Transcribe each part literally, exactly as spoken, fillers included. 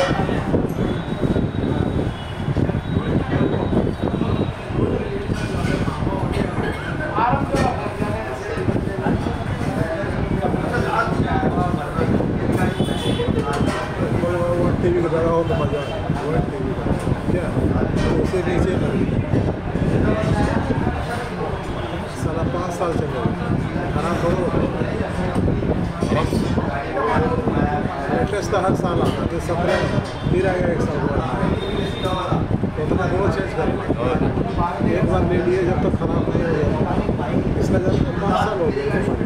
TV का लगा हो तो मजा आए टीवी का क्या उसे नीचे साला पाँच साल से खराब करो लेटेस्ट हर साल आता है सत्रह फिर आएगा एक साल बाद तो उतना रोज चेंज करना एक बार ले लिए जब तक खराब नहीं हो जाता इसका जब पाँच साल हो गया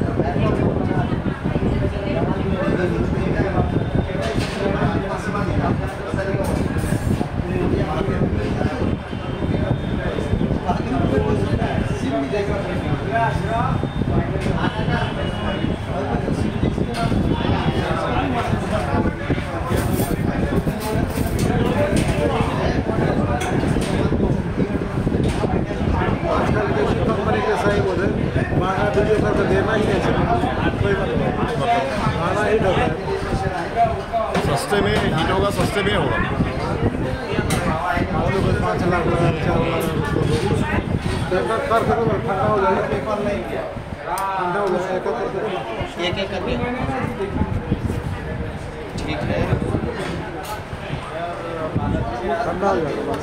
देना ही नहीं कोई मतलब खाना ही होता है सस्ते में हीट होगा सस्ते में होगा पाँच लाख लगा चार लाख कर करो ठंडा हो जाएगा ठंडा हो जाएगा एक एक करके ठीक है ठंडा हो जाएगा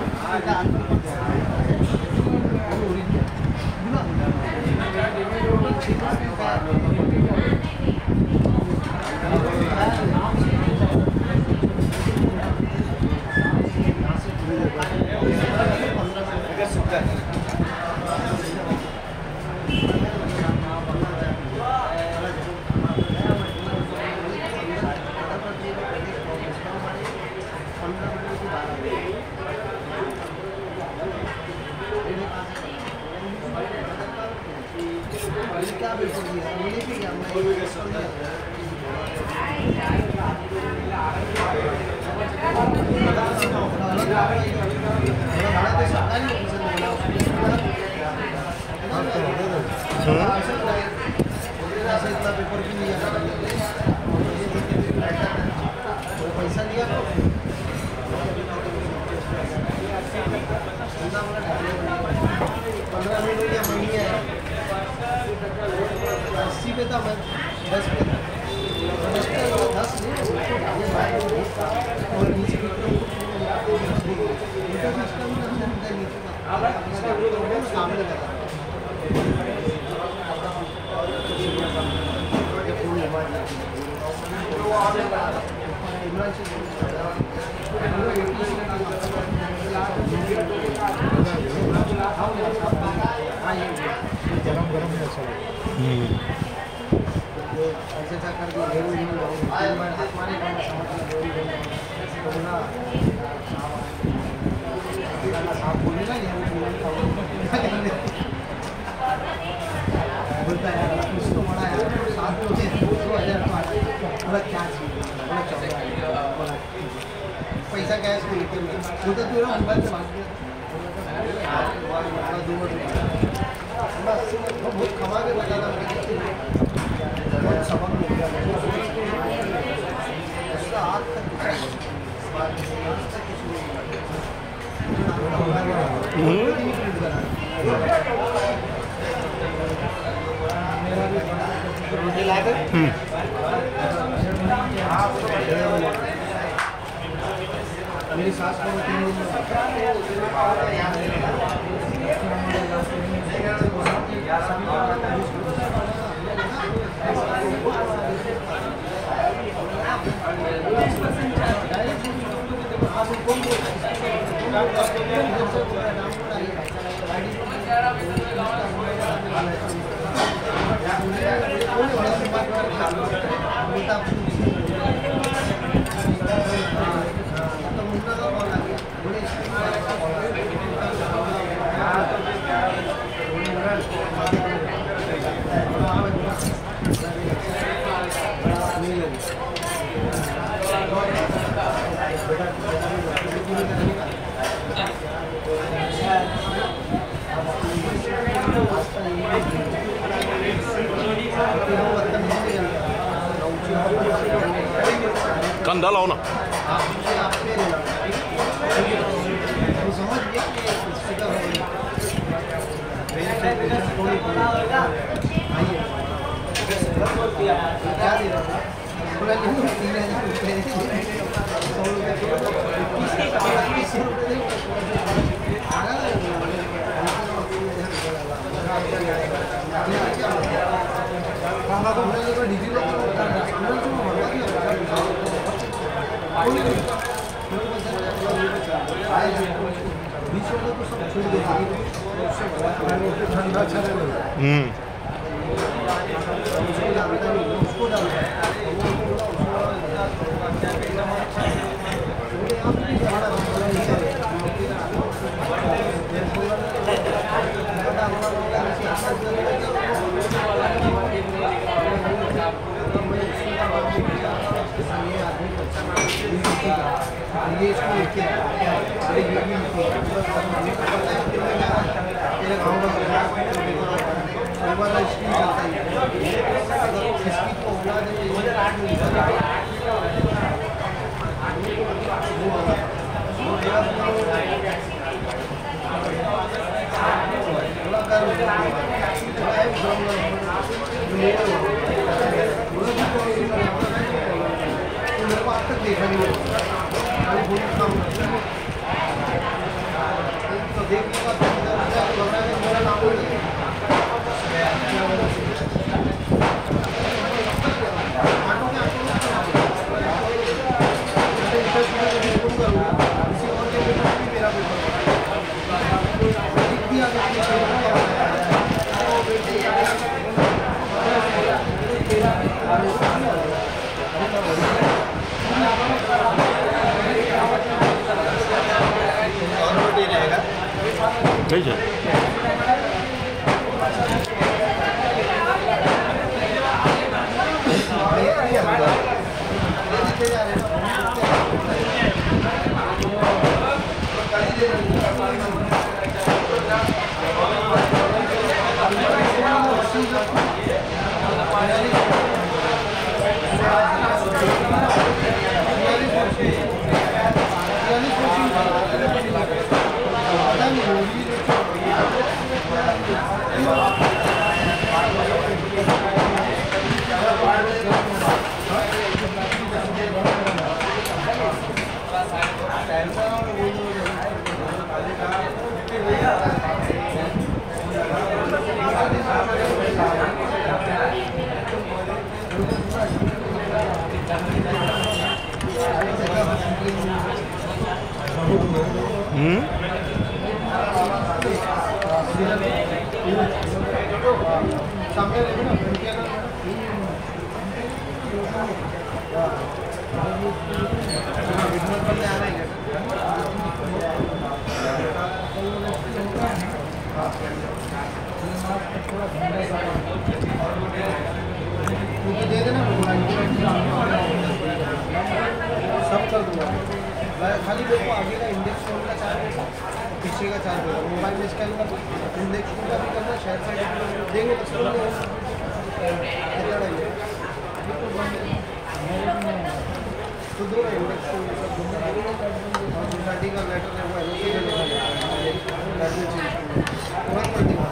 पैसा लिया पंद्रह मिनट या महीने है अस्सी पे था मैं दस पे था दस पे दस और नीचे सामने लगा गरम गरम में अच्छा ऐसे ऐसा कर दिया बोलता है कुछ तो बड़ा है सात दो हज़ार क्या पैसा कैश में लेते हैं वो तो पूरा मोबाइल से बात किया बहुत कमा के बताना बहुत सबक मिल गया उसका हाथ मेरी सास को तीन दिन कंधा लाओ ना मुझे आप पे देना वो समझ गया कि स्पीकर हो गई मेरे से थोड़ी आइए क्या दे रहा है पूरा लिखो तीन हजार रुपये सौ रुपये खाना तो डिजी बीच वाले को सब छोड़ दे ठंडा अच्छा नहीं लगता। उसको डालता है ये इसको लेके अरे ये भी तेरे गाँव का वाला स्कीम चलता है इसकी तो होना चाहिए देखा नहीं तो देखने का मेरा नाम किसी और के पेपर भी मेरा पेपर लिख दिया ठीक है हम्म दे देना सब कर दूंगा खाली मेरे को आगे का इंडेक्स फोन का चार्ज पीछे का चार्ज होगा मोबाइल में स्कैन करना इंडेक्स फोन का भी करना शेयर साइड देंगे तो सब तो दो इंडेक्स फोन और सोसाइटी का लेटर है वो एल सी का लेटर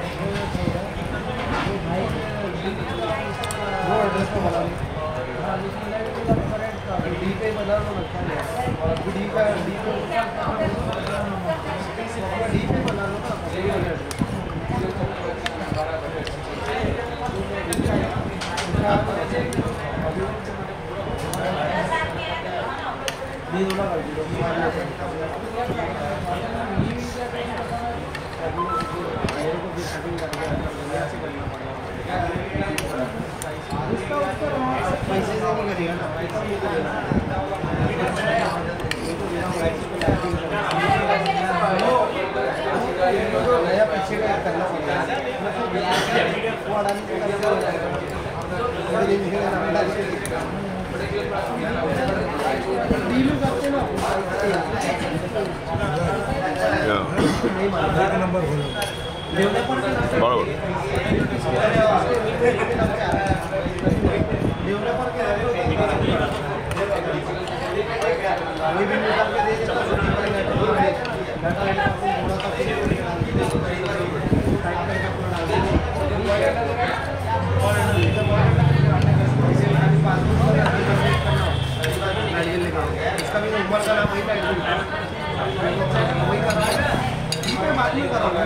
वो एड्रेस को बना डी पे बना लो रखा है और डी का डी पे डी पे बना लो ना ये दोनों कर दो मेरे को भी सेटिंग करके ऐसे करना पड़ेगा पैसे से नहीं करेगा ना पैसा नहीं करेगा नया पीछे का करना पड़ेगा वो अडानी को करना पड़ेगा थोड़े दिन से डील करते ना नहीं मालूम एक नंबर हो डेवलपर बराबर डेवलपर के वही भी निकाल के दे देता हूँ थोड़ा सा फिर टाइट करके पूरा डाल देंगे इसका भी ऊपर का नाम वही टाइट वही कर रहा है ठीक है बात नहीं करोगे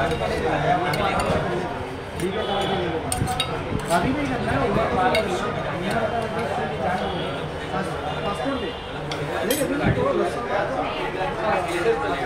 ठीक है अभी नहीं करना है पासपोर्ट दे लेकिन